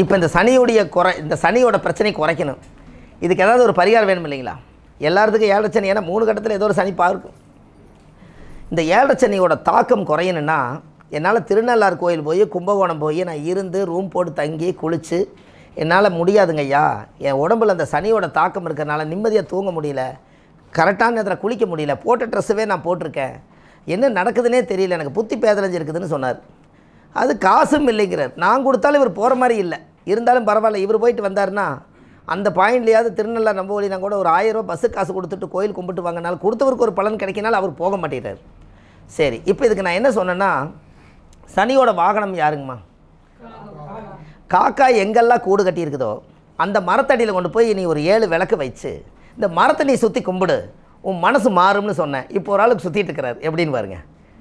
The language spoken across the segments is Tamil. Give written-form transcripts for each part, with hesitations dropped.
இப்போ இந்த சனியோட பிரச்சனை குறைக்கணும். இதுக்கு ஏதாவது ஒரு பரிகாரம் வேணும் இல்லைங்களா? எல்லாத்துக்கும் 7 சனி, ஏன்னா 3 கட்டத்தில் ஏதோ ஒரு சனி பார்க்கும். இந்த 7 சனியோட தாக்கம் குறையணுன்னா என்னால் திருநள்ளாறு கோயில் போய் கும்பகோணம் போய் நான் இருந்து ரூம் போட்டு தங்கி குளித்து என்னால் முடியாதுங்க ஐயா. என் உடம்புல அந்த சனியோட தாக்கம் இருக்கிறனால நிம்மதியாக தூங்க முடியல, கரெக்டான நேரத்தில் குளிக்க முடியல, போட்ட ட்ரெஸ்ஸுவே நான் போட்டிருக்கேன், என்ன நடக்குதுன்னே தெரியல, எனக்கு புத்தி பேதலைஞ்சு இருக்குதுன்னு சொன்னார். அது காசும் இல்லைங்கிறார். நான் கொடுத்தாலும் இவர் போகிற மாதிரி இல்லை, இருந்தாலும் பரவாயில்ல, இவர் போயிட்டு வந்தார்னா அந்த பாயிண்ட்லையாவது திருநள்ளாறு நம்ம வழினா கூட ஒரு 1000 ரூபா பஸ்ஸு காசு கொடுத்துட்டு கோயில் கும்பிட்டு வாங்கினாலும் கொடுத்தவருக்கு ஒரு பலன் கிடைக்கினாலும் அவர் போக மாட்டேறார். சரி, இப்போ இதுக்கு நான் என்ன சொன்னேன்னா, சனியோட வாகனம் யாருங்கம்மா? காக்கா எங்கெல்லாம் கூடு கட்டி இருக்குதோ அந்த மரத்தடியில் கொண்டு போய் நீ ஒரு 7 விளக்கு வச்சு இந்த மரத்தை நீ சுற்றி கும்பிடு, உன் மனசு மாறும்னு சொன்னேன். இப்போ ஒரு ஆளுக்கு சுற்றிட்டு இருக்கிறார். எப்படின்னு பாருங்க.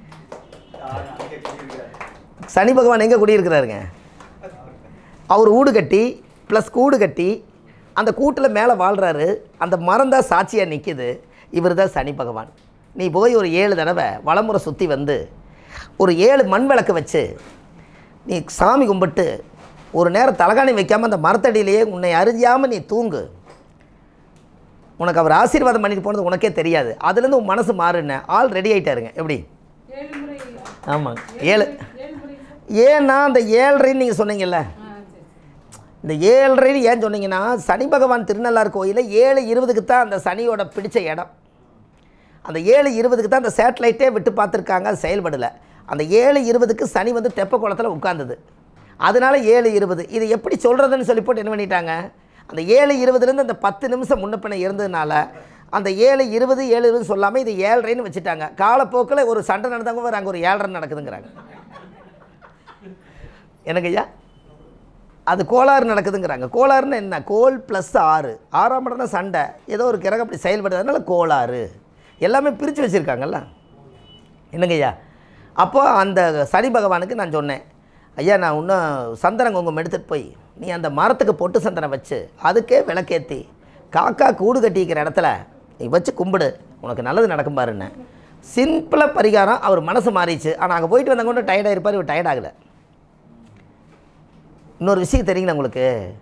சனி பகவான் எங்கே குடியிருக்கிறாருங்க? அவர் ஊடு கட்டி ப்ளஸ் கூடு கட்டி அந்த கூட்டில் மேலே வாழ்கிறாரு. அந்த மரம் தான் சாட்சியாக நிற்கிது. இவர் தான் சனி பகவான். நீ போய் ஒரு 7 தடவை வலமுறை சுற்றி வந்து ஒரு 7 மண் விளக்கு வச்சு நீ சாமி கும்பிட்டு ஒரு நேரம் தலகாணி வைக்காமல் அந்த மரத்தடியிலேயே உன்னை அறிஞ்சாமல் நீ தூங்கு. உனக்கு அவர் ஆசீர்வாதம் பண்ணிட்டு போனது உனக்கே தெரியாது. அதுலேருந்து உன் மனசு மாறுன்னு ஆள் ரெடி ஆகிட்டாருங்க. எப்படி? ஆமாங்க, 7. ஏன்னா அந்த 7:30 நீங்கள் சொன்னீங்கல்ல, இந்த 7:30 ஏன் சொன்னீங்கன்னா, சனி பகவான் திருநள்ளாறு கோயிலில் 7:20க்கு தான் அந்த சனியோட பிடிச்ச இடம். அந்த 7:20க்கு தான் அந்த சேட்டலைட்டே விட்டு பார்த்துருக்காங்க, அது செயல்படலை. அந்த 7:20க்கு சனி வந்து தெப்ப குளத்தில் உட்கார்ந்தது. அதனால் 7:20 இது எப்படி சொல்கிறதுன்னு சொல்லி போட்டு என்ன பண்ணிட்டாங்க, அந்த 7:20லேருந்து அந்த 10 நிமிஷம் முன்னப்பின இருந்ததுனால அந்த 7:20 7:20 சொல்லாமல் இது 7:30ன்னு வச்சுட்டாங்க. காலப்போக்கில் ஒரு சண்டை நடந்தவங்க அங்கே ஒரு 7:30 நடக்குதுங்கிறாங்க. எனக்கு ஐயா அது கோளாறு நடக்குதுங்கிறாங்க. கோளாறுன்னு என்ன? கோல் ப்ளஸ் 6, 6ஆம் இடம் தான் சண்டை. ஏதோ ஒரு கிரகம் அப்படி செயல்படுறதுனால கோளாறு எல்லாமே பிரித்து வச்சுருக்காங்கல்ல. என்னங்க ஐயா? அப்போ அந்த சனி பகவானுக்கு நான் சொன்னேன், ஐயா நான் இன்னும் சந்தனம் குங்குமம் எடுத்துகிட்டு போய் நீ அந்த மரத்துக்கு பொட்டு சந்தனம் வச்சு அதுக்கே விளக்கேற்றி காக்கா கூடு கட்டிக்கிற இடத்துல நீ வச்சு கும்பிடு, உனக்கு நல்லது நடக்கும் பாருன்னு சிம்பிளாக பரிகாரம். அவர் மனசு மாறிச்சு. ஆனால் அங்கே போயிட்டு வந்தவங்க கொண்டு டயர்டாக இருப்பார், இவர் டயர்டாகலை. இன்னொரு விஷயம் தெரியுங்களா உங்களுக்கு?